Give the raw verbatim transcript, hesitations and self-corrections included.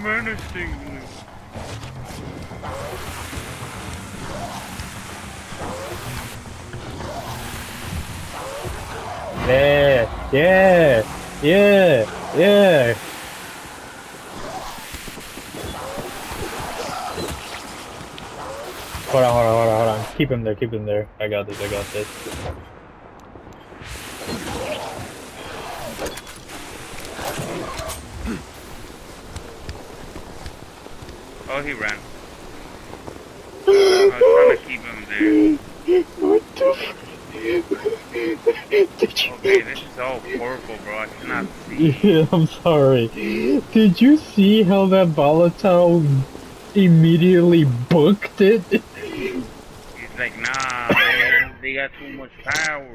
menacingly. Yeah, yeah, yeah, yeah. Hold on, hold on, hold on, hold on. Keep him there, keep him there. I got this, I got this. Oh, he ran. I was trying to keep him there. What the f- Did you... Okay, this is all purple, bro. I cannot see. Yeah, I'm sorry. Did you see how that Volatile immediately booked it? He's like, nah, man. They got too much power.